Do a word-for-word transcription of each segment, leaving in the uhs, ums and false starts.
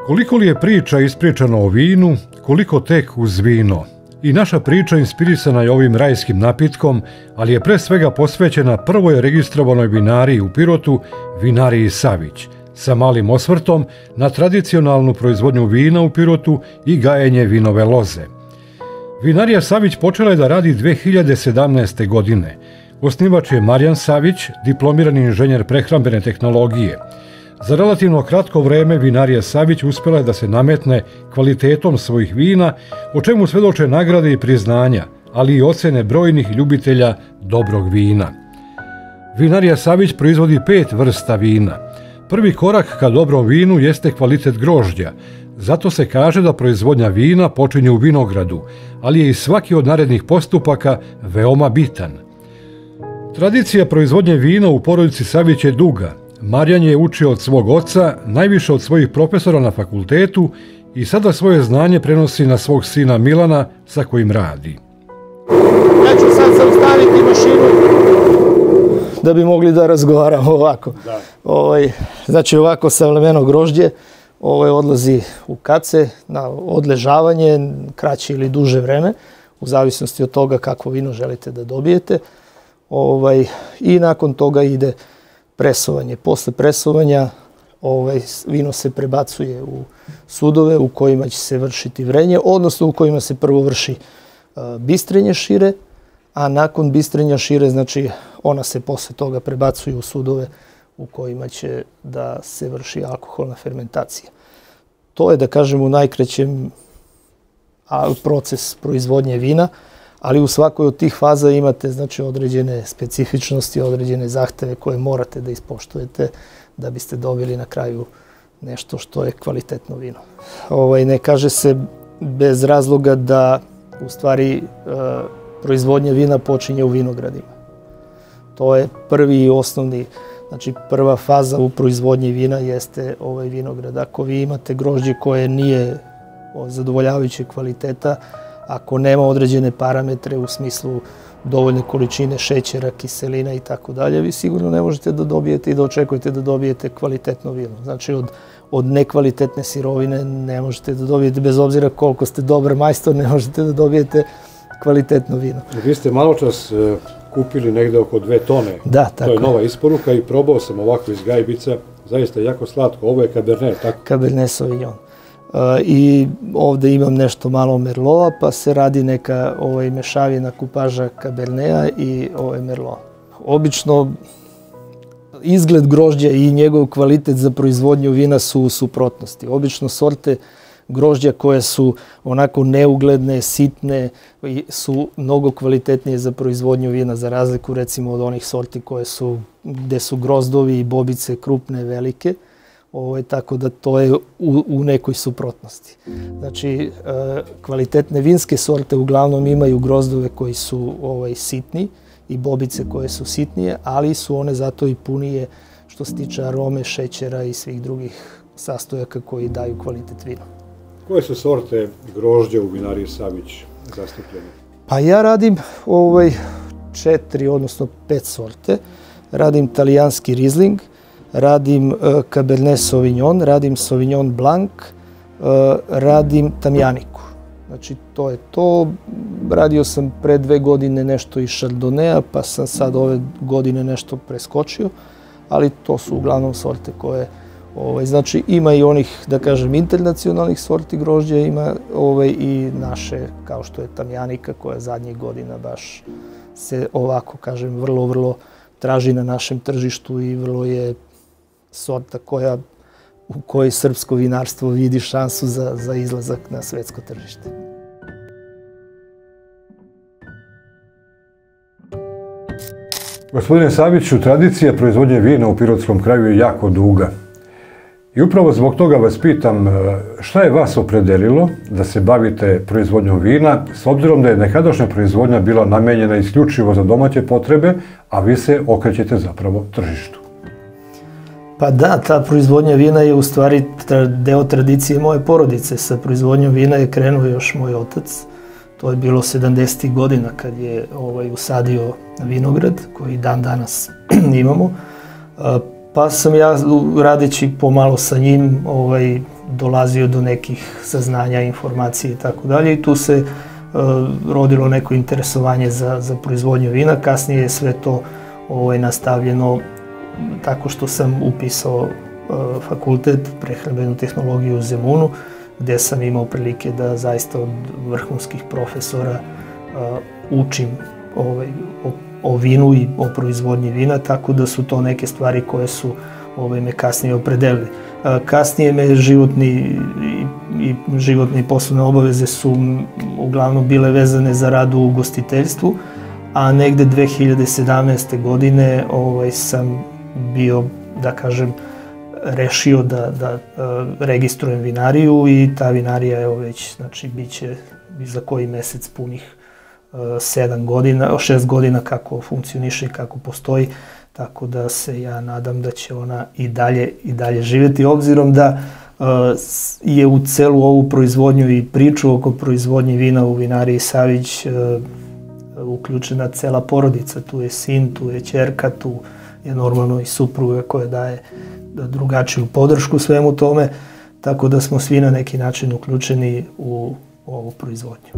Koliko li je priča ispričano o vinu, koliko tek uz vino. I naša priča inspirisana je ovim rajskim napitkom, ali je pre svega posvećena prvoj registrovanoj vinariji u Pirotu, vinariji Savić, sa malim osvrtom na tradicionalnu proizvodnju vina u Pirotu i gajenje vinove loze. Vinarija Savić počela je da radi dve hiljade sedamnaeste. godine. Osnivač je Marijan Savić, diplomirani inženjer prehrambene tehnologije. Za relativno kratko vreme vinarija Savić uspjela je da se nametne kvalitetom svojih vina, o čemu svedoče nagrade i priznanja, ali i ocene brojnih ljubitelja dobrog vina. Vinarija Savić proizvodi pet vrsta vina. Prvi korak ka dobrom vinu jeste kvalitet grožđa, zato se kaže da proizvodnja vina počinje u vinogradu, ali je i svaki od narednih postupaka veoma bitan. Tradicija proizvodnje vina u porodici Savić je duga. Marijan je učio od svog oca, najviše od svojih profesora na fakultetu i sada svoje znanje prenosi na svog sina Milana sa kojim radi. Ja ću sad zaustaviti mašinu da bi mogli da razgovaramo ovako. Da. Ovaj, znači ovako savremeno grožđe ovaj, odlazi u kace na odležavanje, kraće ili duže vreme, u zavisnosti od toga kakvo vino želite da dobijete. Ovaj, I nakon toga ide presovanje. Posle presovanja ovaj, vino se prebacuje u sudove u kojima će se vršiti vrenje, odnosno u kojima se prvo vrši uh, bistrenje šire, a nakon bistrenja šire, znači ona se posle toga prebacuje u sudove u kojima će da se vrši alkoholna fermentacija. To je, da kažem, u najkraćem proces proizvodnje vina, ali u svakoj od tih faza imate znači, određene specifičnosti, određene zahteve koje morate da ispoštujete da biste dobili na kraju nešto što je kvalitetno vino. Ovaj, ne kaže se bez razloga da u stvari e, proizvodnja vina počinje u vinogradima. To je prvi i osnovni, znači prva faza u proizvodnji vina jeste ovaj vinograd. Ako vi imate grožđe koje nije zadovoljavajućeg kvaliteta, ako nema određene parametre u smislu dovoljne količine šećera, kiselina i tako dalje, vi sigurno ne možete da dobijete i da očekujete da dobijete kvalitetno vino. Znači od, od nekvalitetne sirovine ne možete da dobijete, bez obzira koliko ste dobar majstor, ne možete da dobijete kvalitetno vino. Vi ste malo čas kupili negde oko dve tone. Da, tako. To je nova isporuka i probao sam ovako iz gajbica, zaista jako slatko. Ovo je Cabernet, tako? Cabernet Sauvignon. Uh, I ovde imam nešto malo Merlota, pa se radi neka ovaj, mešavina kupaža Caberneta i ovaj Merlot. Obično izgled grožđa i njegov kvalitet za proizvodnju vina su u suprotnosti. Obično sorte grožđa koje su onako neugledne, sitne, su mnogo kvalitetnije za proizvodnju vina, za razliku recimo od onih sorti koje su, gde su grozdovi i bobice krupne, velike. Ovo, tako da to je u, u nekoj suprotnosti. Znači, e, kvalitetne vinske sorte uglavnom imaju grozdove koji su ovaj, sitni i bobice koje su sitnije, ali su one zato i punije što se tiče arome, šećera i svih drugih sastojaka koji daju kvalitet vina. Koje su sorte grožđa u vinariji Savić zastupljene? Pa ja radim ovaj, četiri, odnosno pet sorte. Radim talijanski Riesling, radim uh, Cabernet Sauvignon, radim Sauvignon Blanc, uh, radim Tamjaniku. Znači, to je to. Radio sam pre dve godine nešto iz Chardonnaya, pa sam sad ove godine nešto preskočio, ali to su uglavnom sorte koje, ovaj, znači, ima i onih, da kažem, internacionalnih sorti grožđa, ima ovaj, i naše, kao što je Tamjanika, koja zadnjih godina baš se ovako, kažem, vrlo, vrlo traži na našem tržištu i vrlo je sorta koja, u kojoj srpsko vinarstvo vidi šansu za, za izlazak na svetsko tržište. Gospodine Saviću, tradicija proizvodnje vina u pirotskom kraju je jako duga. I upravo zbog toga vas pitam, šta je vas opredelilo da se bavite proizvodnjom vina, s obzirom da je nekadašnja proizvodnja bila namenjena isključivo za domaće potrebe, a vi se okrećete zapravo tržištu? Pa da, ta proizvodnja vina je u stvari deo tradicije moje porodice. Sa proizvodnjom vina je krenuo još moj otac. To je bilo sedamdesetih godina kad je ovaj, usadio vinograd, koji dan danas imamo. Pa sam ja, radeći pomalo sa njim, ovaj, dolazio do nekih saznanja, informacije i tako dalje i tu se rodilo neko interesovanje za, za proizvodnju vina. Kasnije je sve to ovaj, nastavljeno tako što sam upisao uh, fakultet prehrambenu tehnologiju u Zemunu, gde sam imao prilike da zaista od vrhunskih profesora uh, učim ovaj, o, o vinu i o proizvodnji vina, tako da su to neke stvari koje su ovaj, me kasnije opredelili. Uh, kasnije me životni i, i životne i poslovne obaveze su uglavnom bile vezane za rad u ugostiteljstvu, a negde dve hiljade sedamnaeste. godine ovaj, sam bio, da kažem, rešio da, da uh, registrujem vinariju i ta vinarija evo već, znači, bit će za koji mesec punih uh, sedam godina, šest godina kako funkcioniše i kako postoji, tako da se ja nadam da će ona i dalje, i dalje živjeti, obzirom da uh, je u celu ovu proizvodnju i priču oko proizvodnje vina u vinariji Savić uh, uključena cela porodica. Tu je sin, tu je ćerka, tu je normalno i supruga koja daje drugačiju podršku svemu tome, tako da smo svi na neki način uključeni u ovu proizvodnju.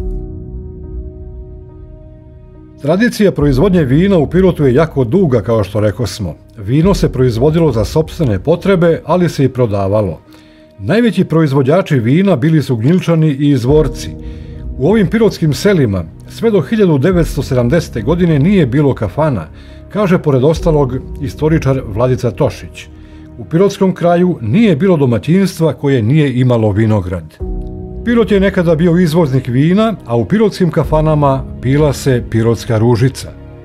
Tradicija proizvodnje vina u Pirotu je jako duga, kao što rekosmo. Vino se proizvodilo za sopstvene potrebe, ali se i prodavalo. Najveći proizvođači vina bili su Gnjilčani i Izvorci. U ovim pirotskim selima sve do hiljadu devetsto sedamdesete. godine nije bilo kafana, kaže pored ostalog istoričar Vladica Tošić. U pirotskom kraju nije bilo domaćinstva koje nije imalo vinograd. Pirot je nekada bio izvoznik vina, a u pirotskim kafanama pila se pirotska ružica.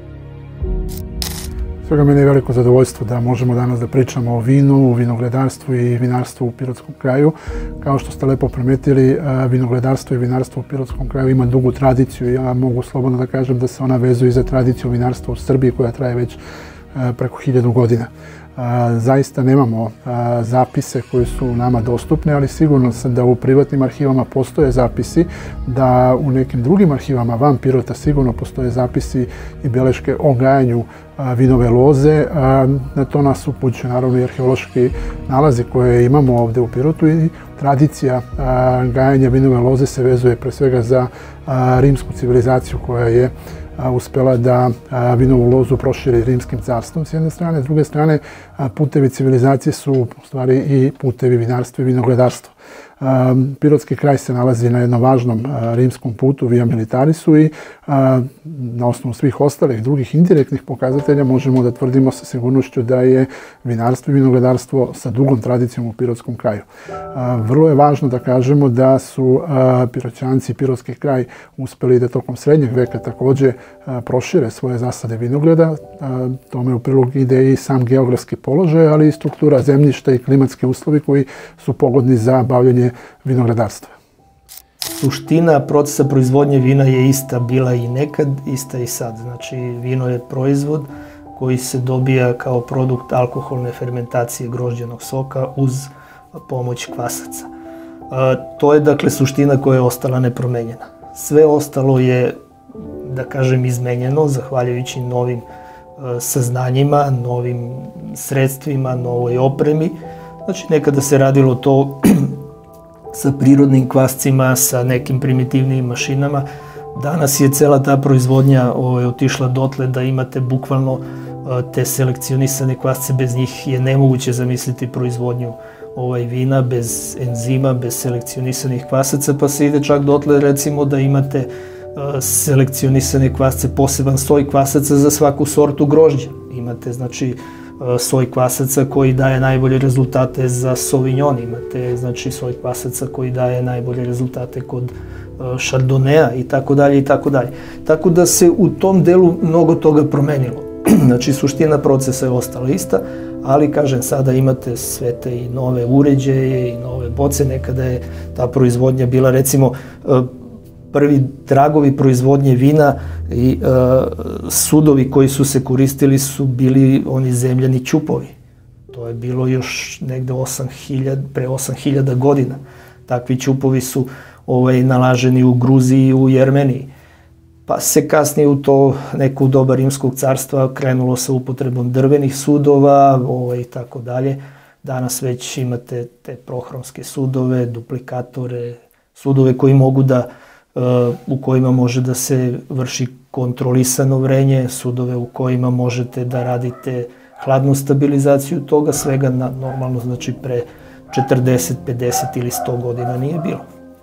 Svega meni je veliko zadovoljstvo da možemo danas da pričamo o vinu, vinogredarstvu i vinarstvu u pirotskom kraju. Kao što ste lepo primetili, vinogredarstvo i vinarstvo u pirotskom kraju ima dugu tradiciju. Ja mogu slobodno da kažem da se ona vezuje za tradiciju vinarstva u Srbiji koja traje već preko hiljadu godina. Zaista nemamo zapise koji su nama dostupni, ali sigurno sam da u privatnim arhivama postoje zapisi, da u nekim drugim arhivama van Pirota sigurno postoje zapisi i beleške o gajanju vinove loze. Na to nas upućuje naravno i arheološki nalazi koje imamo ovde u Pirotu i tradicija gajanja vinove loze se vezuje pre svega za rimsku civilizaciju koja je uspela da vinovu lozu proširi rimskim carstvom s jedne strane, s druge strane putevi civilizacije su u stvari i putevi vinarstva i vinogredarstva. Pirotski kraj se nalazi na jednom važnom rimskom putu Via Militarisu i na osnovu svih ostalih drugih indirektnih pokazatelja možemo da tvrdimo sa sigurnošću da je vinarstvo i vinogredarstvo sa dugom tradicijom u pirotskom kraju. Vrlo je važno da kažemo da su Piroćanci i pirotski kraj uspeli da tokom srednjeg veka takođe prošire svoje zasade vinograda. Tome u prilog ide i sam geografski položaj, ali i struktura zemljišta i klimatski uslovi koji su pogodni za bavljanje vinogradarstva. Suština procesa proizvodnje vina je ista bila i nekad, ista i sad. Znači, vino je proizvod koji se dobija kao produkt alkoholne fermentacije grožđenog soka uz pomoć kvasaca. To je, dakle, suština koja je ostala nepromenjena. Sve ostalo je, da kažem, izmenjeno zahvaljujući novim saznanjima, novim sredstvima, novoj opremi. Znači, nekada se radilo to sa prirodnim kvascima, sa nekim primitivnim mašinama. Danas je cela ta proizvodnja ovaj, otišla dotle da imate bukvalno te selekcionisane kvasce, bez njih je nemoguće zamisliti proizvodnju ovaj, vina, bez enzima, bez selekcionisanih kvasaca, pa se ide čak dotle recimo da imate uh, selekcionisane kvasce, poseban soj kvasaca za svaku sortu grožđa. Imate, znači, soj kvasaca koji daje najbolje rezultate za Sauvignon, imate znači soj kvasaca koji daje najbolje rezultate kod Chardonnaya i tako dalje i tako dalje. Tako da se u tom delu mnogo toga promenilo. Znači suština procesa je ostala ista, ali kažem sada imate sve te i nove uređaje i nove boce. Nekada je ta proizvodnja bila recimo prvi tragovi proizvodnje vina i uh, sudovi koji su se koristili su bili oni zemljani ćupovi. To je bilo još negde osam hiljada, pre osam hiljada godina. Takvi ćupovi su ovaj, nalaženi u Gruziji i u Jermeniji. Pa se kasnije u to neku doba Rimskog carstva krenulo sa upotrebom drvenih sudova ovaj, i tako dalje. Danas već imate te prohronske sudove, duplikatore, sudove koji mogu da, u kojima može da se vrši kontrolisano vrenje, sudove u kojima možete da radite hladnu stabilizaciju toga, svega na, normalno, znači pre četrdeset, pedeset ili sto godina nije bilo.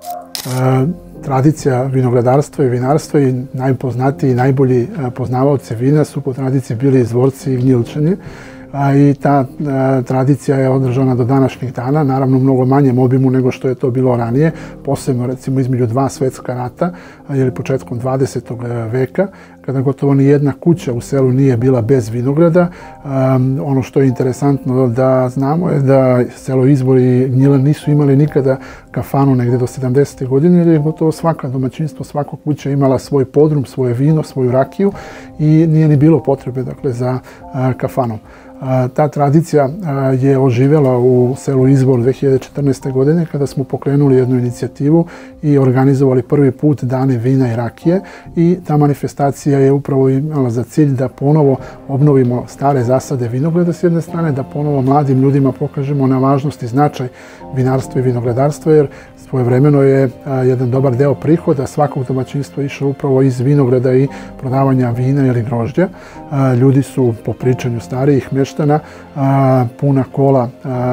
E, tradicija vinogradarstva i vinarstva i najpoznatiji i najbolji poznavaoci vina su po tradiciji bili Izvorci i Gnjilčani. A, i ta a, tradicija je održana do današnjih dana, naravno u mnogo manjem obimu nego što je to bilo ranije, posebno recimo između dva svetska rata, ili početkom dvadesetog veka, kada gotovo ni jedna kuća u selu nije bila bez vinograda. Um, ono što je interesantno da znamo je da selo Izbor i Gnjila nisu imali nikada kafanu negde do sedamdesetih godina, jer je gotovo svaka domaćinstvo, svaka kuća imala svoj podrum, svoje vino, svoju rakiju i nije ni bilo potrebe, dakle, za a, kafanom. Ta tradicija je oživjela u selu Izbor dve hiljade četrnaeste. godine kada smo pokrenuli jednu inicijativu i organizovali prvi put dane vina i rakije, i ta manifestacija je upravo imala za cilj da ponovo obnovimo stare zasade vinograda s jedne strane, da ponovo mladim ljudima pokažemo na važnost i značaj vinarstva i vinogradarstva, jer svojevremeno je jedan dobar deo prihoda svakog domaćinstva išao upravo iz vinograda i prodavanja vina ili grožđa. Ljudi su, po pričanju starijih mještana, puna kola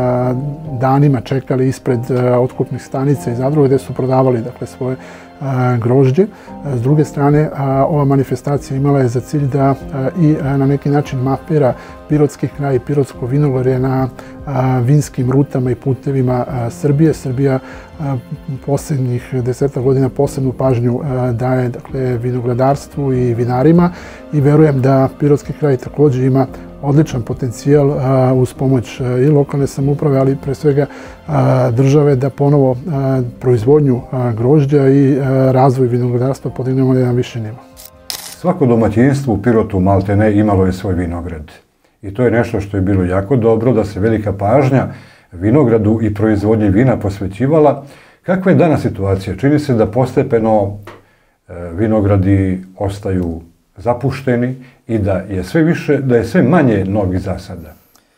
danima čekali ispred otkupnih stanica i zadruga gdje su prodavali, dakle, svoje grožđe. S druge strane, ova manifestacija imala je za cilj da i na neki način mapira pirotski kraj i pirotsko vinogorje na vinskim rutama i putevima Srbije. Srbija posljednjih deseta godina posebnu pažnju daje, dakle, vinogradarstvu i vinarima, i verujem da pirotski kraj također ima odličan potencijal uz pomoć i lokalne samouprave, ali pre svega države, da ponovo proizvodnju grožđa i razvoj vinogradarstva podignemo na jedan viši nivo. Svako domaćinstvo u Pirotu maltene imalo je svoj vinograd. I to je nešto što je bilo jako dobro, da se velika pažnja vinogradu i proizvodnji vina posvećivala. Kakva je danas situacija? Čini se da postepeno vinogradi ostaju zapušteni i da je sve više, da je sve manje novih zasada.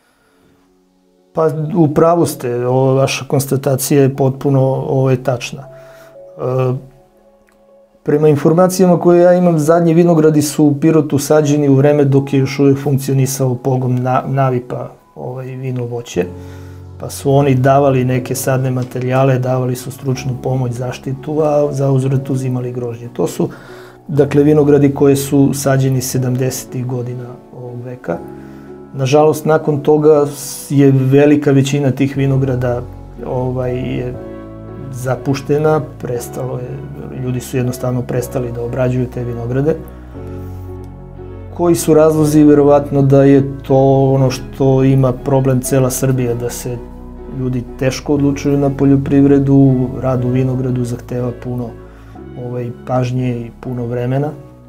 Pa u pravu ste, ova vaša konstatacija je potpuno ovo je tačna. E, prema informacijama koje ja imam, zadnji vinogradi su u Pirotu sađeni u vreme dok je još uvijek funkcionisao pogon na, Navipa, ovaj, vino voće. Pa su oni davali neke sadne materijale, davali su stručnu pomoć, zaštitu, a za uzvrat uzimali grožđe. To su, dakle, vinogradi koje su sađeni sedamdesetih godina ovog veka. Nažalost, nakon toga je velika većina tih vinograda ovaj, je zapuštena, prestalo je, ljudi su jednostavno prestali da obrađuju te vinograde. Koji su razlozi? Verovatno da je to ono što ima problem cela Srbija, da se ljudi teško odlučuju na poljoprivredu, rad u vinogradu zahteva puno ovaj, pažnje i puno vremena.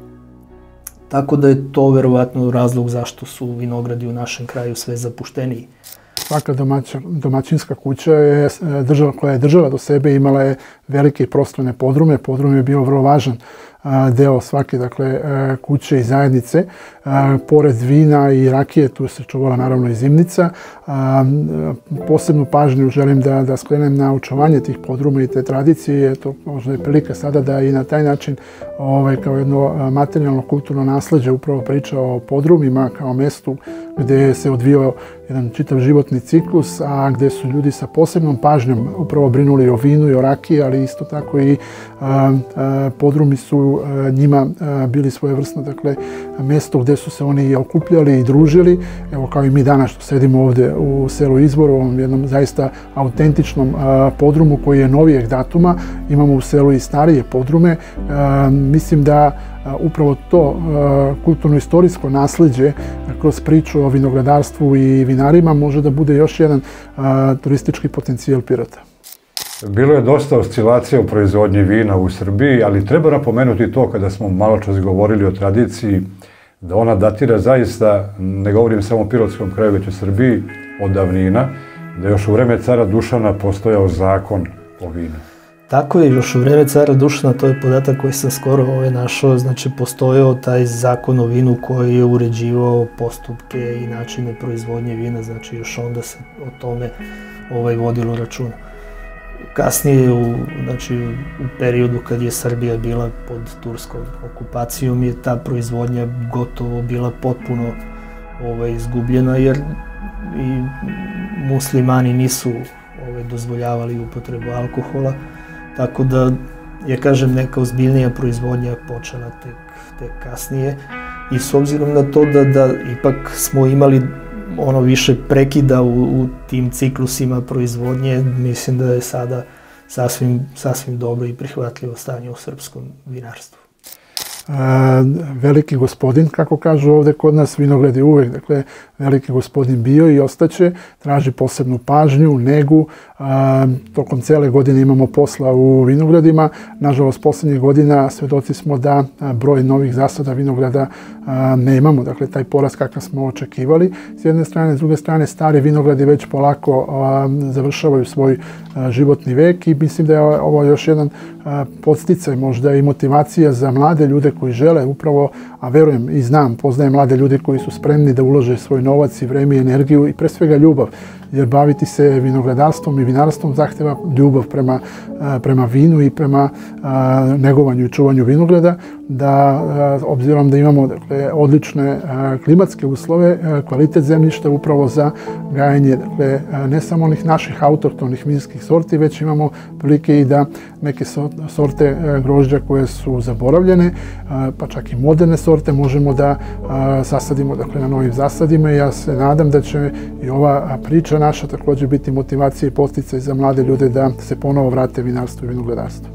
Tako da je to verovatno razlog zašto su vinogradi u našem kraju sve zapušteniji. Svaka domaća, domaćinska kuća je država koja je držala do sebe, imala je velike i prostorne podrume. Podrum je bio vrlo važan deo svake, dakle, kuće i zajednice. Pored vina i rakije tu se čuvala naravno i zimnica. Posebnu pažnju želim da, da skrenem na očuvanje tih podruma i te tradicije. To možda je prilika sada da i na taj način, ovaj, kao jedno materijalno kulturno nasleđe, upravo priča o podrumima kao mestu gdje se odvijao jedan čitav životni ciklus, a gdje su ljudi sa posebnom pažnjom upravo brinuli o vinu i o rakiji, ali isto tako i a, a, podrumi su a, njima a, bili svojevrsno, dakle, mjesto gdje su se oni okupljali i družili. Evo, kao i mi danas što sedimo ovdje u selu Izbor, u ovom jednom zaista autentičnom a, podrumu koji je novijeg datuma. Imamo u selu i starije podrume. A, mislim da upravo to kulturno-istorijsko nasljeđe kroz priču o vinogradarstvu i vinarima može da bude još jedan turistički potencijal Pirota. Bilo je dosta oscilacija u proizvodnji vina u Srbiji, ali treba napomenuti to kada smo malo čas govorili o tradiciji, da ona datira zaista, ne govorim samo o pirotskom kraju, već u Srbiji, od davnina, da je još u vreme cara Dušana postojao zakon o vinu. Tako je, još u vreme cara Dušana, to je podatak koji sam skoro ovaj našao, znači postojao taj zakon o vinu koji je uređivao postupke i načine proizvodnje vina, znači još onda se o tome ovaj, vodilo računa. Kasnije, u, znači, u periodu kad je Srbija bila pod turskom okupacijom, je ta proizvodnja gotovo bila potpuno ovaj, izgubljena, jer i muslimani nisu ovaj, dozvoljavali upotrebu alkohola, tako da, ja kažem, neka ozbiljnija proizvodnja počela tek, tek kasnije. I s obzirom na to da, da ipak smo imali ono više prekida u, u tim ciklusima proizvodnje, mislim da je sada sasvim, sasvim dobro i prihvatljivo stanje u srpskom vinarstvu. E, veliki gospodin, kako kažu ovde kod nas, vinograd je uvek, dakle, veliki gospodin bio i ostaće, traži posebnu pažnju, negu. E, tokom cele godine imamo posla u vinogradima. Nažalost, poslednjih godina svedoci smo da broj novih zasada vinograda a, nemamo, dakle, taj porast kakav smo očekivali. S jedne strane, s druge strane, stari vinogradi već polako a, završavaju svoj a, životni vek i mislim da je ovo još jedan a, podsticaj, možda i motivacija za mlade ljude koji žele upravo, a verujem i znam, poznajem mlade ljude koji su spremni da ulože svoj novac i vreme i energiju i pre svega ljubav, jer baviti se vinogradarstvom i vinarstvom zahteva ljubav prema, prema vinu i prema a, negovanju i čuvanju vinograda, da a, obzirom da imamo dakle, odlične a, klimatske uslove, a, kvalitet zemljišta upravo za gajanje dakle, a, ne samo onih naših autohtonih vinskih sorti, već imamo prilike i da neke sorte a, grožđa koje su zaboravljene, a, pa čak i moderne sorte možemo da a, sasadimo dakle, na novim zasadima i ja se nadam da će i ova priča naša također biti motivacija i podsticaj za mlade ljude da se ponovo vrate vinarstvu i vinogradarstvu.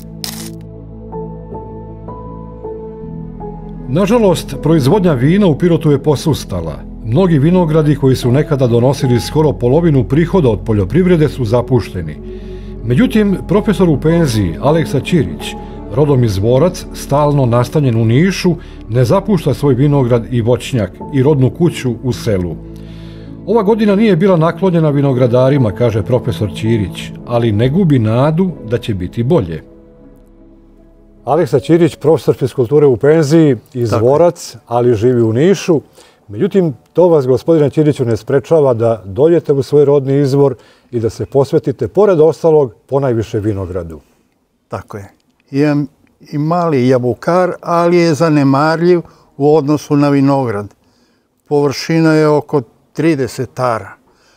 Nažalost, proizvodnja vina u Pirotu je posustala. Mnogi vinogradi koji su nekada donosili skoro polovinu prihoda od poljoprivrede su zapušteni. Međutim, profesor u penziji Aleksa Ćirić, rodom iz Vorac, stalno nastanjen u Nišu, ne zapušta svoj vinograd i voćnjak i rodnu kuću u selu. Ova godina nije bila naklonjena vinogradarima, kaže profesor Ćirić, ali ne gubi nadu da će biti bolje. Aleksa Ćirić, profesor fiskulture u penziji, iz Vorac, ali živi u Nišu. Međutim, to vas, gospodine Ćiriću, ne sprečava da dođete u svoj rodni izvor i da se posvetite, pored ostalog, ponajviše vinogradu. Tako je. Imam i mali jabukar, ali je zanemarljiv u odnosu na vinograd. Površina je oko trideset ara.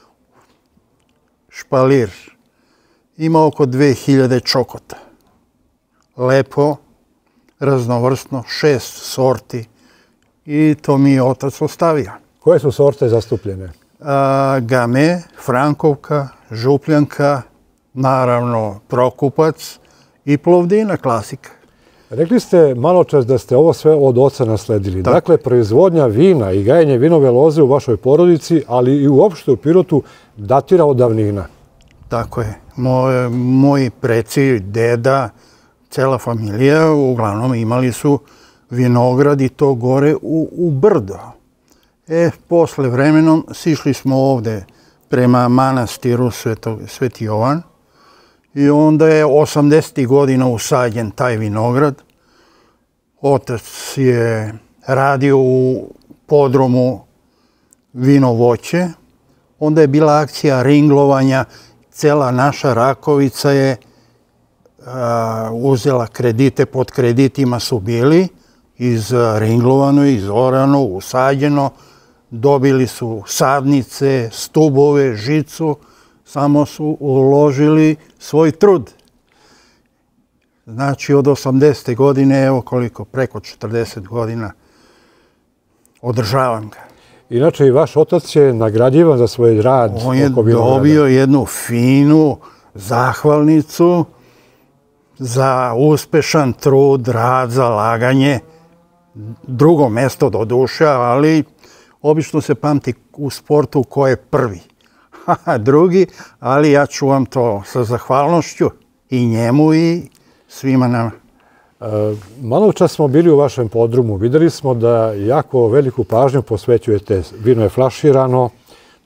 Špalir. Ima oko dve hiljade čokota. Lepo, raznovrsno, šest sorti. I to mi je otac ostavio. Koje su sorte zastupljene? A, Game, Frankovka, Župljanka, naravno Prokupac i Plovdina, klasika. Rekli ste malo čas da ste ovo sve od oca nasledili. Tako. Dakle, proizvodnja vina i gajenje vinove loze u vašoj porodici, ali i uopšte u Pirotu, datira od davnina. Tako je. Moj, moji preci, deda, cela familija, uglavnom imali su vinograd i to gore u, u brdo. E, posle vremenom sišli smo ovde prema manastiru Sveto, Sveti Jovan i onda je osamdesetih godina usađen taj vinograd. Otac je radio u podrumu vino voće. Onda je bila akcija ringlovanja. Cela naša Rakovica je a, uzela kredite, pod kreditima su bili izringlovano, izorano, usađeno. Dobili su sadnice, stubove, žicu, samo su uložili svoj trud. Znači, od osamdesete godine, evo koliko, preko četrdeset godina, održavam ga. Inače, i vaš otac je nagrađivan za svoj rad oko vinograda. On je dobio jednu finu zahvalnicu za uspešan trud, rad, zalaganje. Drugo mesto do duše, ali obično se pamti u sportu ko je prvi. Drugi, ali ja čuvam to sa zahvalnošću i njemu i svima nama. E, malo čas smo bili u vašem podrumu. Videli smo da jako veliku pažnju posvećujete. Vino je flaširano,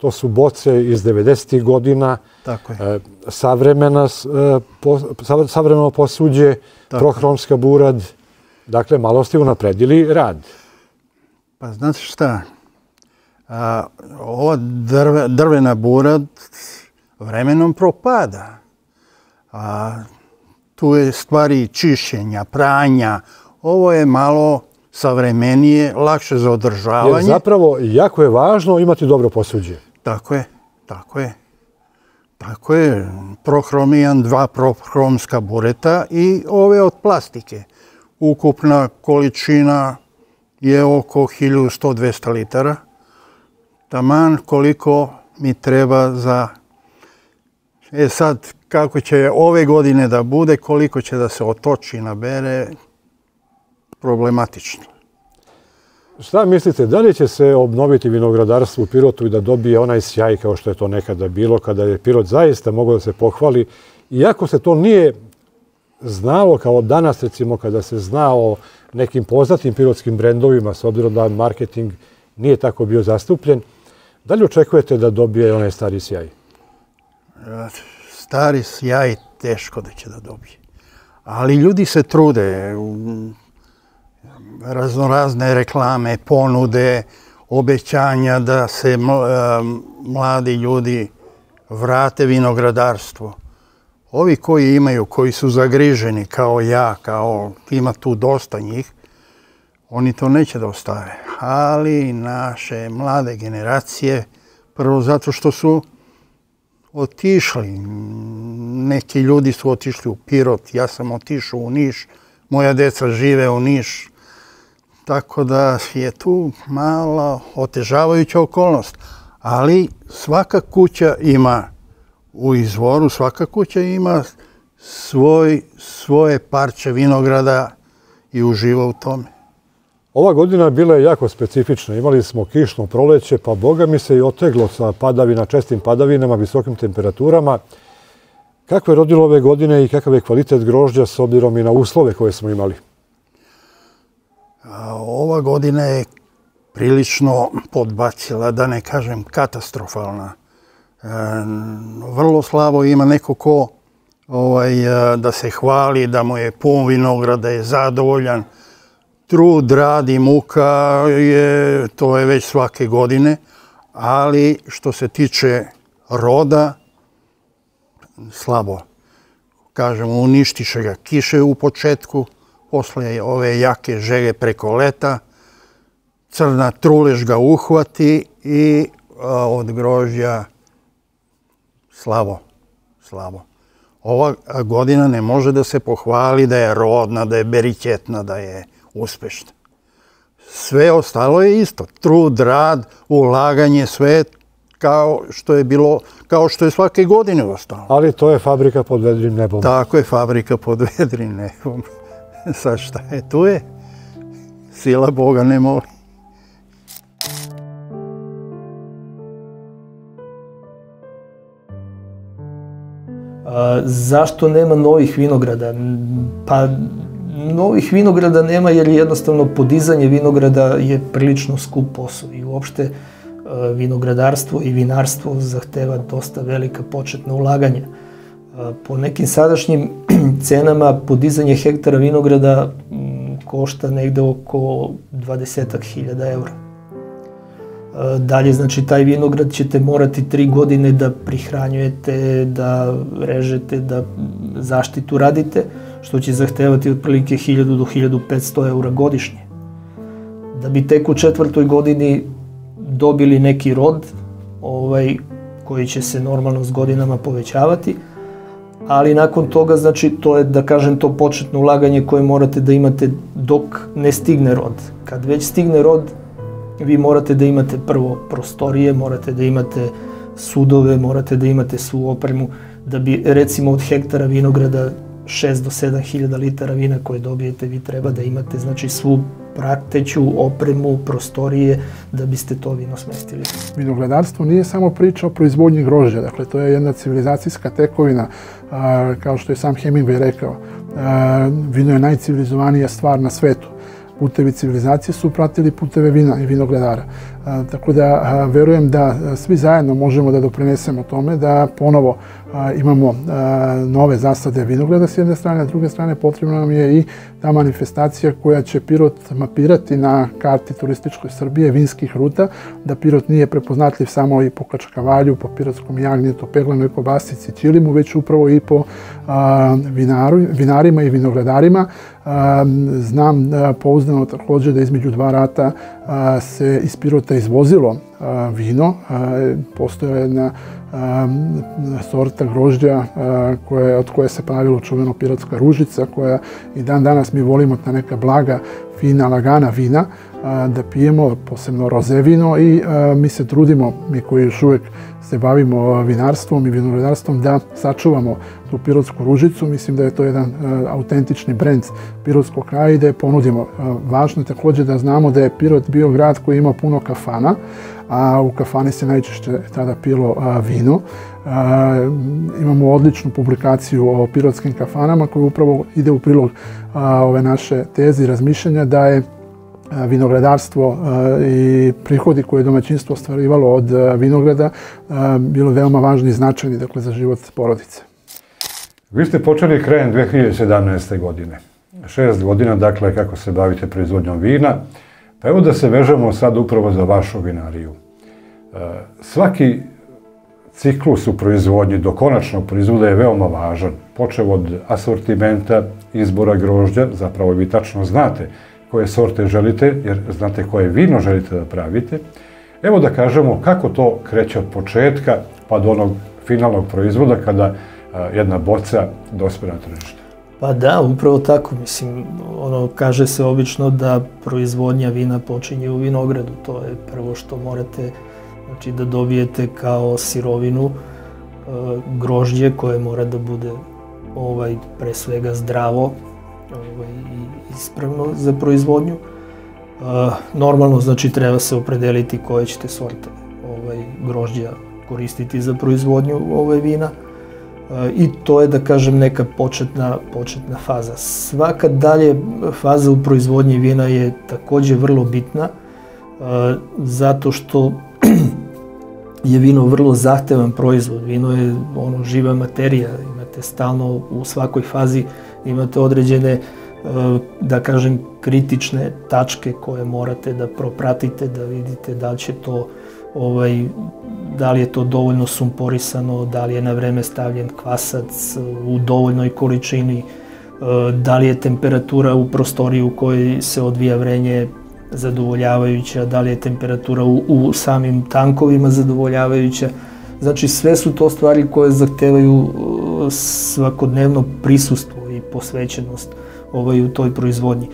to su boce iz devedesetih godina, Tako je. savremena, savremeno posuđe, trohromska burad. Dakle, malo ste unapredili rad. Pa znate šta, ova drvena burad vremenom propada. Tu je stvari čišćenja, pranja. Ovo je malo savremenije, lakše za održavanje. Jer zapravo jako je važno imati dobro posuđe. Tako je, tako je. Tako je, prohromijan, dva prohromska bureta i ove od plastike. Ukupna količina je oko hiljadu sto do dvesta litara. Taman koliko mi treba za... E sad, kako će ove godine da bude, koliko će da se otoči, nabere, problematično. Šta mislite, da li će se obnoviti vinogradarstvo u Pirotu i da dobije onaj sjaj kao što je to nekada bilo, kada je Pirot zaista mogao da se pohvali, iako se to nije znalo kao danas, recimo, kada se zna o nekim poznatim pirotskim brendovima, s obzirom da marketing nije tako bio zastupljen, da li očekujete da dobije onaj stari sjaj? Stari sjaj teško da će da dobije. Ali ljudi se trude. Raznorazne reklame, ponude, obećanja da se mladi ljudi vrate vinogradarstvo. Ovi koji imaju, koji su zagriženi kao ja, kao ima tu dosta njih, oni to neće da ostave. Ali naše mlade generacije, prvo zato što su otišli. Neki ljudi su otišli u Pirot, ja sam otišao u Niš, moja deca žive u Niš. Tako da je tu malo otežavajuća okolnost. Ali svaka kuća ima u izvoru, svaka kuća ima svoj, svoje parče vinograda i uživa u tome. Ova godina bila je jako specifična. Imali smo kišno proleće, pa boga mi se i oteglo sa padavina, čestim padavinama, visokim temperaturama. Kako je rodilo ove godine i kakav je kvalitet grožđa s obzirom i na uslove koje smo imali? Ova godina je prilično podbacila, da ne kažem katastrofalna. Vrlo slabo ima neko ko da se hvali, da mu je pun vinograd, da je zadovoljan. Trud, rad i muka, to je već svake godine, ali što se tiče roda, slabo. Kažemo, uništiše ga kiše u početku, posle ove jake žege preko leta, crna trulež ga uhvati i od grožđa slabo, slabo. Ova godina ne može da se pohvali da je rodna, da je berićetna, da je uspešna. Sve ostalo je isto. Trud, rad, ulaganje, sve kao što je bilo, kao što je svake godine ostalo. Ali to je fabrika pod vedrim nebom. Tako je, fabrika pod vedrim nebom. Sad šta je, tu je. Sila Boga ne moli. Zašto nema novih vinograda? Pa novih vinograda nema jer jednostavno podizanje vinograda je prilično skup posao i uopšte vinogradarstvo i vinarstvo zahteva dosta velika početna ulaganja. Po nekim sadašnjim cenama podizanje hektara vinograda košta negde oko dvadesetak hiljada eura. Dalje, znači, taj vinograd ćete morati tri godine da prihranjujete, da režete, da zaštitu radite, što će zahtevati otprilike hiljadu do hiljadu petsto eura godišnje. Da bi tek u četvrtoj godini dobili neki rod, koji će se normalno s godinama povećavati, ali nakon toga, znači, to je, da kažem, to početno ulaganje koje morate da imate dok ne stigne rod. Kad već stigne rod, vi morate da imate prvo prostorije, morate da imate sudove, morate da imate svu opremu, da bi, recimo, od hektara vinograda šest do sedam hiljada litara vina koje dobijete, vi treba da imate, znači, svu prateću opremu, prostorije, da biste to vino smestili. Vinogradarstvo nije samo priča o proizvodnji grožđa, dakle, to je jedna civilizacijska tekovina, kao što je sam Hemingway rekao. Vino je najcivilizovanija stvar na svetu. Putevi civilizacije su pratili puteve vina i vinogradara. Tako da verujem da svi zajedno možemo da doprinesemo tome da ponovo imamo nove zasade vinograda s jedne strane, a s druge strane potrebna nam je i ta manifestacija koja će Pirot mapirati na karti turističkoj Srbije, vinskih ruta, da Pirot nije prepoznatljiv samo i po Kačkavalju, po pirotskom jagnjetu, peglanoj kobasici, ćilimu, već upravo i po vinarima i vinogradarima. Znam pouzdano također da između dva rata se iz Pirota izvozilo vino. Postoje jedna sorta grožđa od koje se pravilo čuveno pirotska ružica, koja i dan danas mi volimo ta neka blaga, fina, lagana vina da pijemo, posebno roze vino, i mi se trudimo, mi koji još uvijek se bavimo vinarstvom i vinogradarstvom, da sačuvamo tu pirotsku ružicu. Mislim da je to jedan autentični brend pirotskog kraja i da je ponudimo. Važno je također da znamo da je Pirot bio grad koji ima puno kafana, a u kafani se najčešće tada pilo vino. Imamo odličnu publikaciju o pirotskim kafanama koja upravo ide u prilog ove naše teze i razmišljanja da je vinogradarstvo i prihodi koje je domaćinstvo ostvarivalo od vinograda bilo veoma važni i značajni, dakle, za život porodice. Vi ste počeli krajem dve hiljade sedamnaeste. godine. Šest godina, dakle, kako se bavite proizvodnjom vina. Pa evo da se vežemo sad upravo za vašu vinariju. Svaki ciklus u proizvodnji do konačnog proizvoda je veoma važan. Počev od asortimenta, izbora grožđa, zapravo vi tačno znate koje sorte želite, jer znate koje vino želite da pravite. Evo da kažemo kako to kreće od početka pa do onog finalnog proizvoda kada jedna boca dospe na tržište. Pa da, upravo tako. Mislim, ono, kaže se obično da proizvodnja vina počinje u vinogradu. To je prvo što morate, znači, da dobijete kao sirovinu grožđe koje mora da bude ovaj, pre svega zdravo ovaj, i ispravno za proizvodnju. Normalno, znači, treba se opredeliti koje ćete sorte ovaj, grožđa koristiti za proizvodnju ovaj, vina. I to je, da kažem, neka početna, početna faza. Svaka dalje faza u proizvodnji vina je također vrlo bitna, zato što je vino vrlo zahtevan proizvod. Vino je ono živa materija, imate stalno u svakoj fazi, imate određene, da kažem, kritične tačke koje morate da propratite, da vidite da li će to Ovaj, da li je to dovoljno sumporisano, da li je na vreme stavljen kvasac u dovoljnoj količini, da li je temperatura u prostoriji u kojoj se odvija vrenje zadovoljavajuća, da li je temperatura u, u samim tankovima zadovoljavajuća. Znači, sve su to stvari koje zahtevaju svakodnevno prisustvo i posvećenost ovaj, u toj proizvodnji.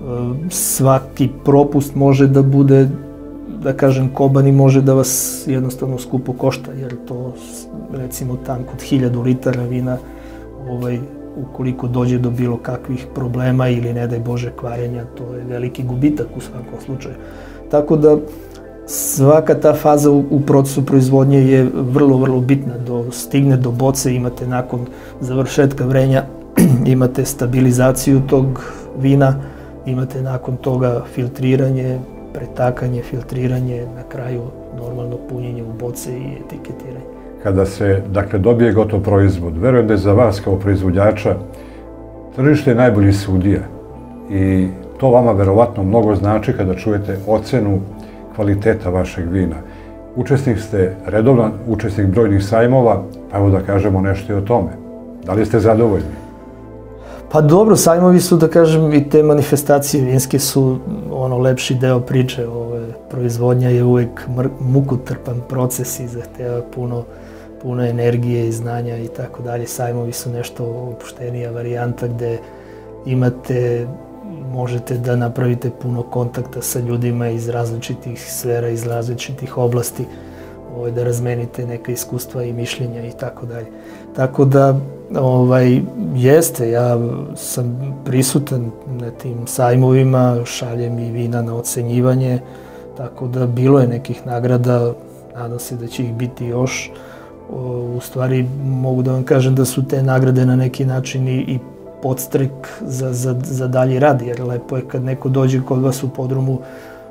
Svaki propust može da bude, da kažem, koban i može da vas jednostavno skupo košta, jer to, recimo, tank od hiljadu litara vina, ovaj, ukoliko dođe do bilo kakvih problema ili, ne daj Bože, kvarenja, to je veliki gubitak u svakom slučaju. Tako da svaka ta faza u, u procesu proizvodnje je vrlo, vrlo bitna. Do, stigne do boce, imate nakon završetka vrenja, imate stabilizaciju tog vina, imate nakon toga filtriranje, pretakanje, filtriranje, na kraju normalno punjenje u boce i etiketiranje. Kada se, dakle, dobije gotov proizvod, verujem da je za vas kao proizvođača tržište je najbolji sudija i to vama verovatno mnogo znači kada čujete ocenu kvaliteta vašeg vina. Učesnik ste, redovan učesnik brojnih sajmova, pa evo da kažemo nešto i o tome. Da li ste zadovoljni? Pa dobro, sajmovi su, da kažem, i te manifestacije vinske su ono lepši deo priče. Ove, proizvodnja je uvek mukotrpan proces i zahteva puno, puno energije i znanja i tako dalje. Sajmovi su nešto opuštenija varijanta gde imate, možete da napravite puno kontakta sa ljudima iz različitih sfera, iz različitih oblasti, ovaj, da razmenite neka iskustva i mišljenja i tako dalje. Tako da, ovaj, jeste, ja sam prisutan na tim sajmovima, šaljem i vina na ocenjivanje, tako da bilo je nekih nagrada, nadam se da će ih biti još. U stvari, mogu da vam kažem da su te nagrade na neki način i, i podstrek za, za, za dalji rad, jer lepo je kad neko dođe kod vas u podrumu,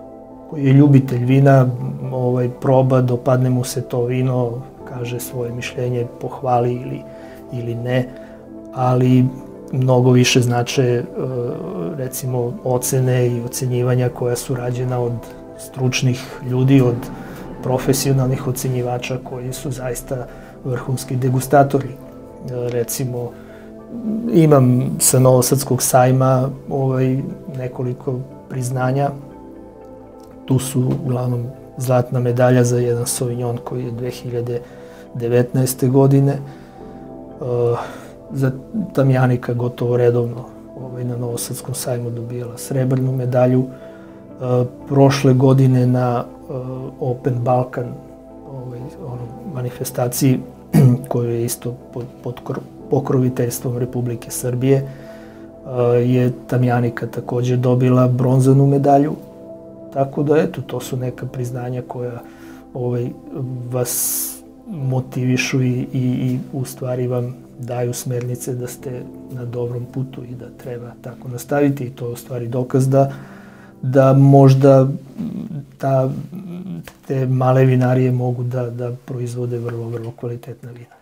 koji je ljubitelj vina, ovaj, proba, dopadne mu se to vino, kaže svoje mišljenje, pohvali ili, ili ne, ali mnogo više znače recimo ocene i ocenjivanja koja su rađena od stručnih ljudi, od profesionalnih ocenjivača koji su zaista vrhunski degustatori. Recimo, imam sa Novosadskog sajma ovaj, nekoliko priznanja. Tu su uglavnom zlatna medalja za jedan Sauvignon koji je dve hiljade devetnaeste. godine. Za Tamjanika gotovo redovno ovaj, na Novosadskom sajmu dobijala srebrnu medalju. Prošle godine na Open Balkan ovaj, ono, manifestaciji koju je isto pod, pod pokroviteljstvom Republike Srbije je Tamjanika također dobila bronzanu medalju. Tako da, eto, to su neka priznanja koja ovaj, vas motivišu i, i, i u stvari vam daju smernice da ste na dobrom putu i da treba tako nastaviti. I to je u stvari dokaz da, da možda ta, te male vinarije mogu da, da proizvode vrlo, vrlo kvalitetna vina.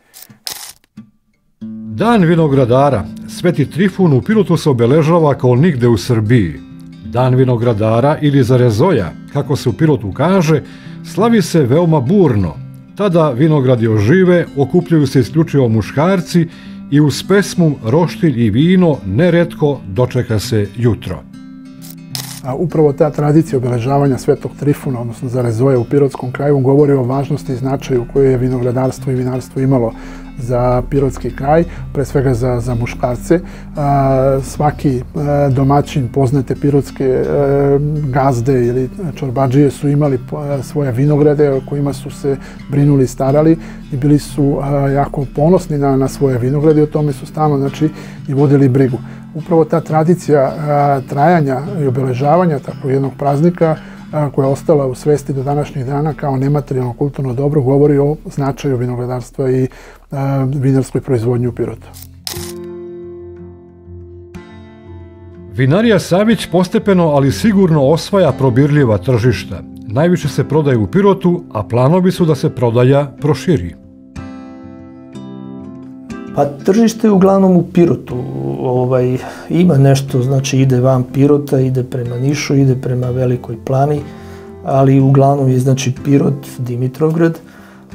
Dan vinogradara Sveti Trifun u Pirotu se obeležava kao nigde u Srbiji. Dan vinogradara ili Zarezoja, kako se u Pirotu kaže, slavi se veoma burno. Tada vinogradi ožive, okupljaju se isključivo muškarci i uz pesmu, roštilj i vino neretko dočeka se jutro. A upravo ta tradicija obeležavanja Svetog Trifuna, odnosno Zarezoja u Pirotskom kraju, govori o važnosti i značaju koje je vinogradarstvo i vinarstvo imalo za pirotski kraj, pre svega za, za muškarce. A, svaki a, domaćin poznate pirotske a, gazde ili čorbadžije su imali a, svoje vinograde o kojima su se brinuli i starali i bili su a, jako ponosni na, na svoje vinograde i o tome su stalno, znači, i vodili brigu. Upravo ta tradicija a, trajanja i obeležavanja takvog jednog praznika a, koja je ostala u svesti do današnjih dana kao nematerijalno kulturno dobro govori o značaju vinogradarstva i a, vinarskoj proizvodnji u Pirotu. Vinarija Savić postepeno, ali sigurno osvaja probirljiva tržišta. Najviše se prodaje u Pirotu, a planovi su da se prodaja proširi. Pa tržište je uglavnom u Pirotu. Ovaj, ima nešto, znači ide van Pirota, ide prema Nišu, ide prema Velikoj Plani, ali uglavnom je znači Pirot, Dimitrovgrad. E,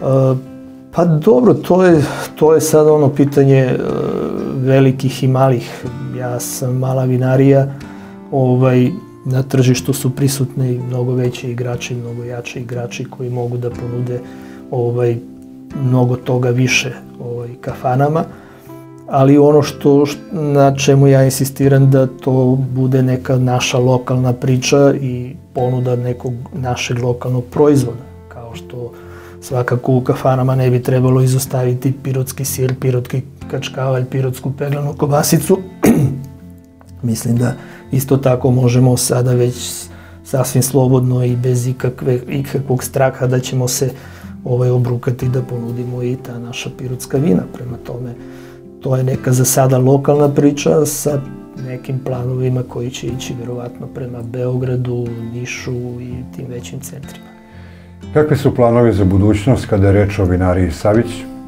pa dobro, to je, to je sad ono pitanje e, velikih i malih. Ja sam mala vinarija, ovaj, na tržištu su prisutni mnogo veći igrači, mnogo jači igrači koji mogu da ponude ovaj, mnogo toga više ovaj, kafanama, ali ono što, na čemu ja insistiram da to bude neka naša lokalna priča i ponuda nekog našeg lokalnog proizvoda, kao što svakako u kafanama ne bi trebalo izostaviti pirotski sir, pirotski kačkavalj, pirotsku peglanu kobasicu. Mislim da isto tako možemo sada već sasvim slobodno i bez ikakve, ikakvog straha da ćemo se ovaj, obrukati da ponudimo i ta naša pirotska vina. Prema tome, to je neka za sada lokalna priča sa nekim planovima koji će ići vjerovatno prema Beogradu, Nišu i tim većim centrima. Kakvi su planovi za budućnost kada je reč o vinariji Savić?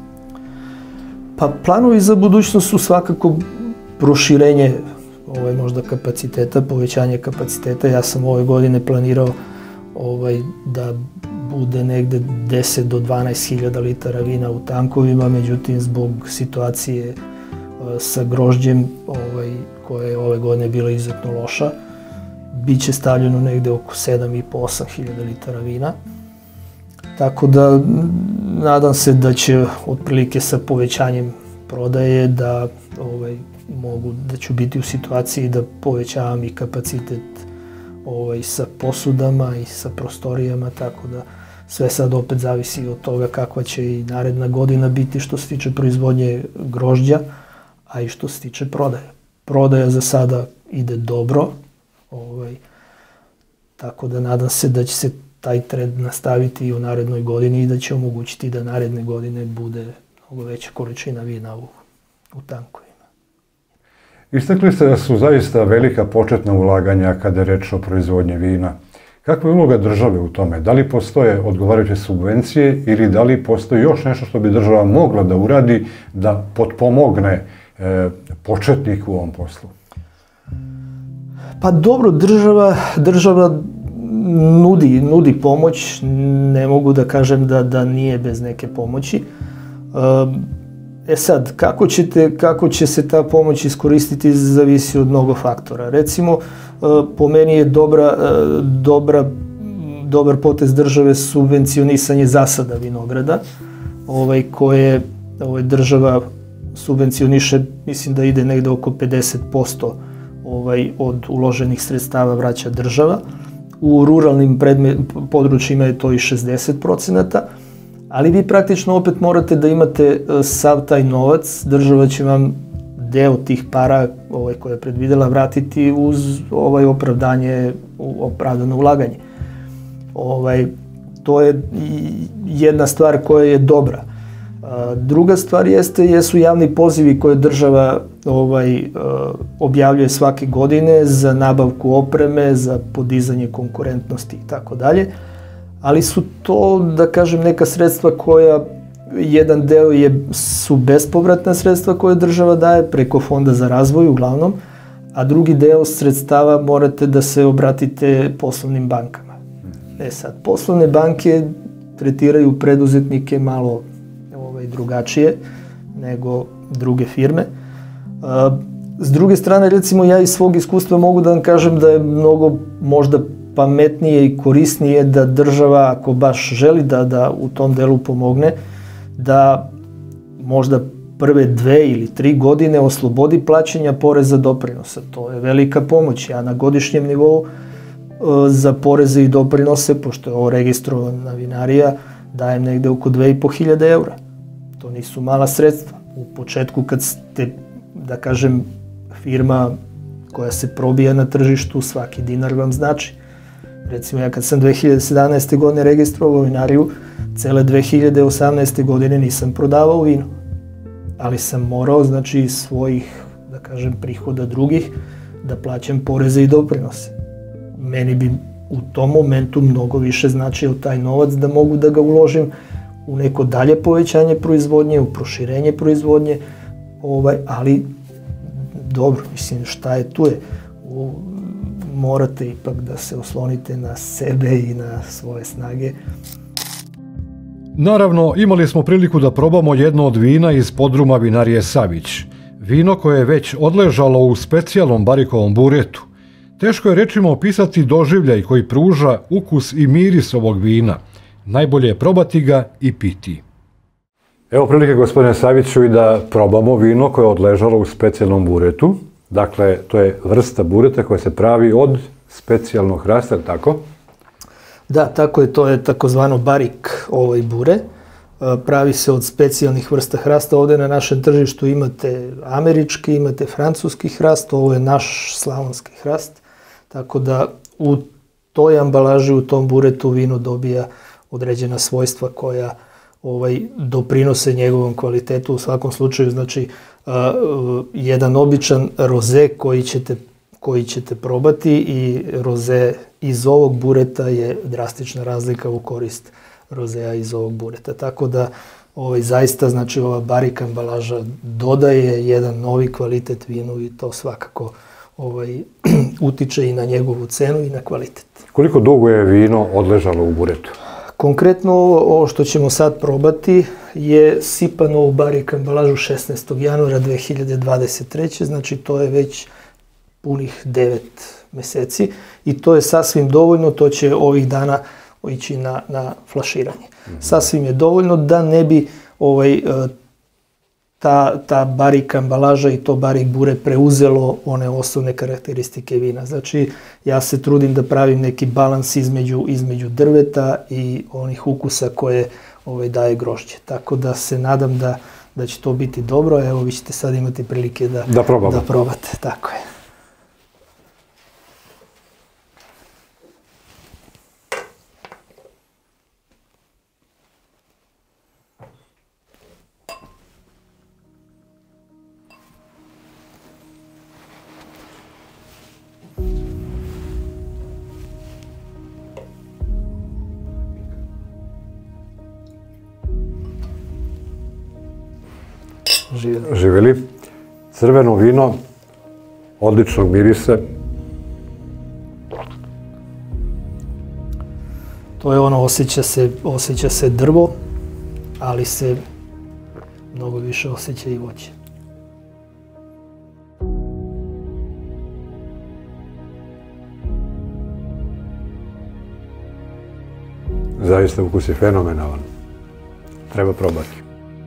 Pa planovi za budućnost su svakako proširenje ovaj, možda kapaciteta, povećanje kapaciteta. Ja sam ove godine planirao ovaj, da bude negde deset do dvanaest hiljada litara vina u tankovima, međutim zbog situacije uh, sa grožđem ovaj, koja je ove godine bila izuzetno loša, bit će stavljeno negde oko sedam i po do osam hiljada litara vina. Tako da nadam se da će otprilike sa povećanjem prodaje da ovaj, mogu, da ću biti u situaciji da povećavam i kapacitet ovaj, sa posudama i sa prostorijama, tako da sve sad opet zavisi od toga kakva će i naredna godina biti što se tiče proizvodnje grožđa, a i što se tiče prodaje. Prodaja za sada ide dobro, ovaj, tako da nadam se da će se taj trend nastaviti i u narednoj godini i da će omogućiti da naredne godine bude mnogo veća količina vina u, u tankovima. Istakli ste da su zaista velika početna ulaganja kada je reč o proizvodnji vina. Kakva je uloga države u tome? Da li postoje odgovarajuće subvencije ili da li postoji još nešto što bi država mogla da uradi da potpomogne e, početnik u ovom poslu? Pa dobro, država, država nudi, nudi pomoć, ne mogu da kažem da, da nije bez neke pomoći. E sad, kako, ćete, kako će se ta pomoć iskoristiti zavisi od mnogo faktora. Recimo, po meni je dobra, dobra, dobar potez države subvencionisanje zasada vinograda, ovaj, koje ovaj, država subvencioniše, mislim da ide negde oko pedeset posto ovaj, od uloženih sredstava vraća država. U ruralnim predme, područjima je to i šezdeset procenata, ali vi praktično opet morate da imate sav taj novac, država će vam deo tih para ovaj, koje je predvidela vratiti uz ovaj, opravdanje, opravdano ulaganje. Ovaj, to je jedna stvar koja je dobra. Druga stvar jeste, jesu javni pozivi koje država ovaj, objavljuje svake godine za nabavku opreme, za podizanje konkurentnosti i tako dalje, ali su to, da kažem, neka sredstva koja, jedan deo je, su bespovratna sredstva koje država daje preko Fonda za razvoj uglavnom, a drugi deo sredstava morate da se obratite poslovnim bankama. E sad, poslovne banke tretiraju preduzetnike malo drugačije nego druge firme. S druge strane, recimo, ja iz svog iskustva mogu da vam kažem da je mnogo možda pametnije i korisnije da država, ako baš želi da, da u tom delu pomogne, da možda prve dve ili tri godine oslobodi plaćanja poreza doprinosa. To je velika pomoć. Ja na godišnjem nivou za poreze i doprinose, pošto je ovo registrovana vinarija, dajem negde oko dve i po hiljade eura. To nisu mala sredstva. U početku kad ste, da kažem, firma koja se probija na tržištu, svaki dinar vam znači. Recimo, ja kad sam dve hiljade sedamnaeste. godine registrovao vinariju, cele dve hiljade osamnaeste. godine nisam prodavao vino. Ali sam morao, znači, iz svojih, da kažem, prihoda drugih, da plaćam poreze i doprinose. Meni bi u tom momentu mnogo više značio taj novac da mogu da ga uložim u neko dalje povećanje proizvodnje, u proširenje proizvodnje, ovaj, ali dobro, mislim, šta je tu je. U, morate ipak da se oslonite na sebe i na svoje snage. Naravno, imali smo priliku da probamo jedno od vina iz podruma vinarije Savić. Vino koje je već odležalo u specijalnom barikovom buretu. Teško je rečima opisati doživljaj koji pruža ukus i miris ovog vina. Najbolje je probati ga i piti. Evo prilike, gospodine Saviću, i da probamo vino koje je odležalo u specijalnom buretu. Dakle, to je vrsta bureta koja se pravi od specijalnog hrasta, tako? Da, tako je, to je takozvano barik ovaj bure. Pravi se od specijalnih vrsta hrasta. Ovde na našem tržištu imate američki, imate francuski hrast, ovo je naš slavonski hrast. Tako da u toj ambalaži, u tom buretu vino dobija određena svojstva koja ovaj, doprinose njegovom kvalitetu. U svakom slučaju, znači, uh, jedan običan roze koji ćete, koji ćete probati i roze iz ovog bureta je drastična razlika u korist rozea iz ovog bureta. Tako da ovaj, zaista, znači, ova barik ambalaža dodaje jedan novi kvalitet vinu i to svakako ovaj, utiče i na njegovu cenu i na kvalitet. Koliko dugo je vino odležalo u buretu? Konkretno ovo, ovo što ćemo sad probati je sipano u barik ambalažu šesnaestog januara dve hiljade dvadeset treće. Znači to je već punih devet meseci i to je sasvim dovoljno, to će ovih dana ići na, na flaširanje. Mm-hmm. Sasvim je dovoljno da ne bi ovaj, ta, ta barik ambalaža i to barik bure preuzelo one osnovne karakteristike vina. Znači, ja se trudim da pravim neki balans između, između drveta i onih ukusa koje ovaj, daje grožđe. Tako da se nadam da, da će to biti dobro. Evo, vi ćete sad imati prilike da, da, da probate. Tako je. Živjeli. Živjeli. Crveno vino, odličnog mirisa. To je ono, osjeća se, osjeća se drvo, ali se mnogo više osjeća i voće. Zaista ukus je fenomenalan. Treba probati.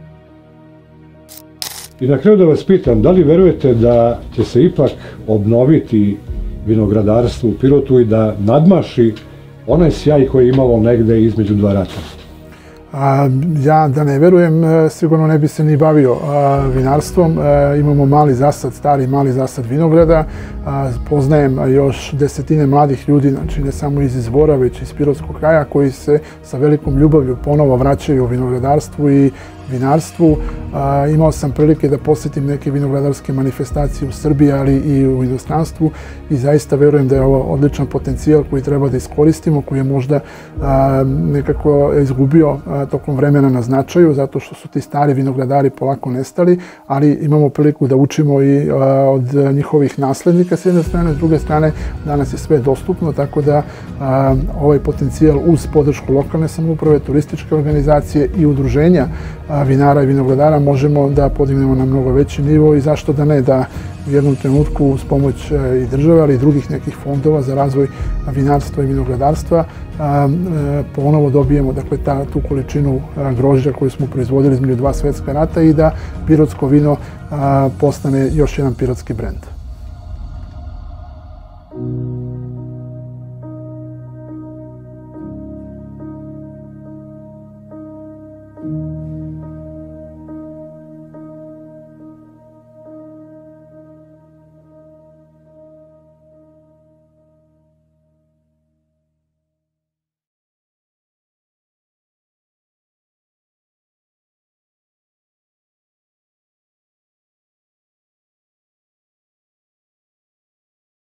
I na kraju da vas pitam, da li verujete da će se ipak obnoviti vinogradarstvo u Pirotu i da nadmaši onaj sjaj koji je imalo negde između dva rata? A, ja da ne verujem, sigurno ne bi se ni bavio a, vinarstvom. A, imamo mali zasad, stari mali zasad vinograda. A, poznajem još desetine mladih ljudi, znači ne samo iz Izvora, već iz Pirotskog kraja, koji se sa velikom ljubavlju ponovo vraćaju u vinogradarstvu i vinarstvu. A, imao sam prilike da posjetim neke vinogradarske manifestacije u Srbiji, ali i u inostranstvu i zaista verujem da je ovo odličan potencijal koji treba da iskoristimo, koji je možda a, nekako izgubio a, tokom vremena na značaju, zato što su ti stari vinogradari polako nestali, ali imamo priliku da učimo i a, od njihovih naslednika s jedne strane, s druge strane danas je sve dostupno, tako da a, ovaj potencijal uz podršku lokalne samouprave, turističke organizacije i udruženja a, vinara i vinogradara možemo da podignemo na mnogo veći nivo i zašto da ne da u jednom trenutku uz pomoć i države, ali i drugih nekih fondova za razvoj vinarstva i vinogradarstva ponovo dobijemo dakle, ta, tu količinu grožđa koju smo proizvodili između dva svetska rata i da pirotsko vino postane još jedan pirotski brend.